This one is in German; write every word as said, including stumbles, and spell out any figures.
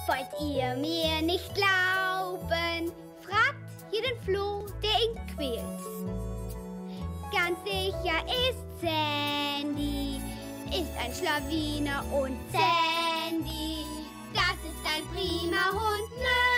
Wollt ihr mir nicht glauben? Fragt hier den Floh, der ihn quält. Ganz sicher ist Sandy, ist ein Schlawiner und Sandy, das ist ein prima Hund, nö.